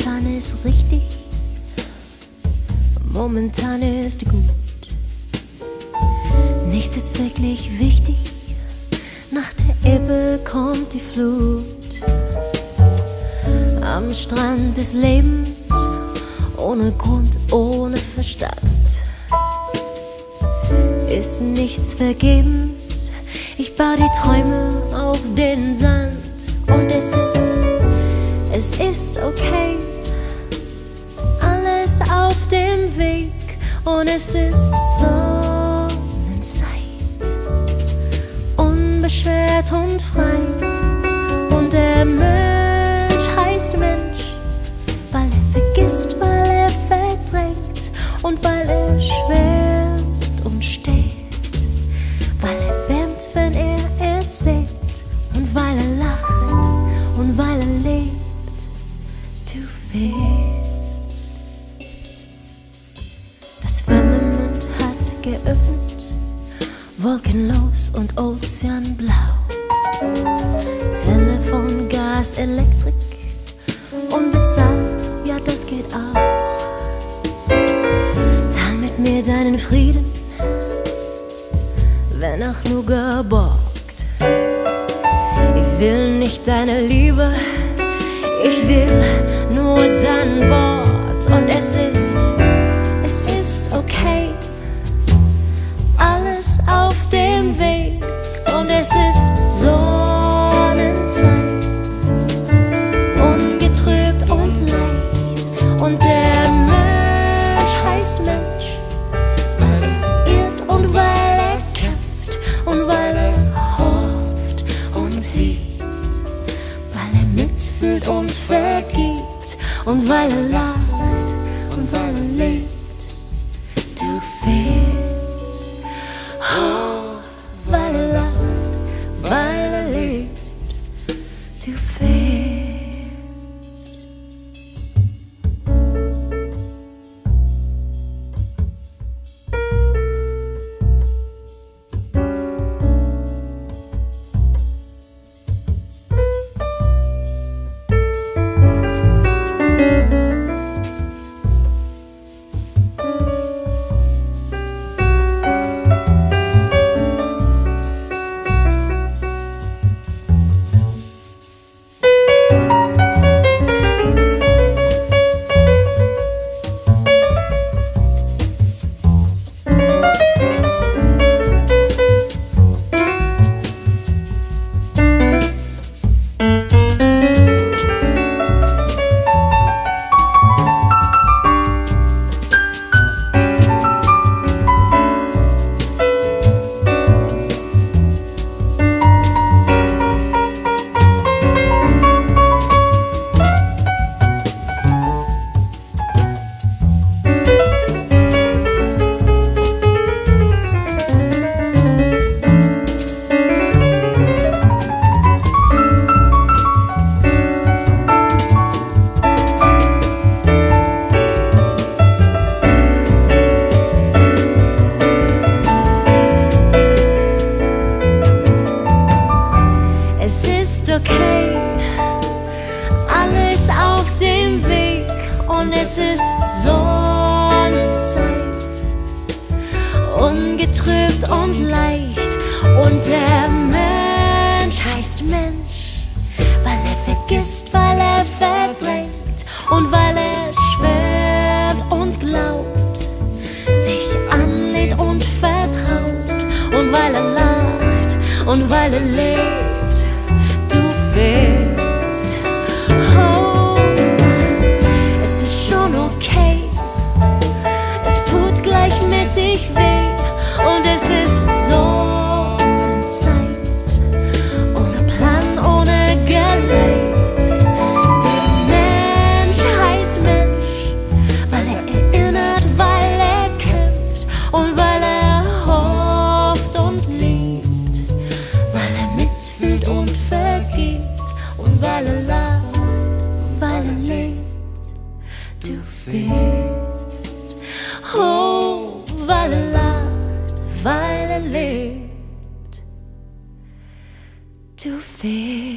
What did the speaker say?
momentan ist richtig, momentan ist gut. Nichts ist wirklich wichtig, nach der Ebbe kommt die Flut. Am Strand des Lebens, ohne Grund, ohne Verstand, ist nichts vergebens. Ich baue die Träume auf den Sand und es ist okay, alles auf dem Weg und es ist Sonnenzeit, unbeschwert und frei. Und der Mensch heißt Mensch, weil er vergisst, weil er verdrängt und weil er schwärmt und steht, weil er wärmt, wenn er erzählt und weil er lacht und weil er lebt. Du fehlst. Das Firmament hat geöffnet, wolkenlos und ozeanblau. Telefon, Gas, Elektrik, unbezahlt, ja das geht auch. Teil mit mir deinen Frieden, wenn auch nur geborgt. Ich will nicht deine Liebe, ich will nur dein Wort. Und es ist okay, alles auf dem Weg. Und es ist Sonnenzeit, ungetrübt und leicht. Und der Mensch heißt Mensch, weil er irrt und weil er kämpft und weil er hofft und liebt, weil er mitfühlt und vergibt und weil er lacht und weil er lebt. Du fehlst, oh, weil er lacht, weil er lebt. Du fehlst. Okay, alles auf dem Weg und es ist Sonnenzeit, ungetrübt und leicht. Und der Mensch heißt Mensch, weil er vergisst, weil er verdrängt und weil er schwärmt und glaubt, sich anlädt und vertraut und weil er lacht und weil er lebt. Oh, es ist schon okay, es tut gleichmäßig weh und es ist Sonnenzeit, ohne Plan, ohne Geleit. Der Mensch heißt Mensch, weil er erinnert, weil er kämpft und weil er hofft und liebt, weil er mitfühlt und vergibt. Und weil er lacht, weil er lebt. Du fehlst, oh, weil er lacht, weil er lebt. Du fehlst.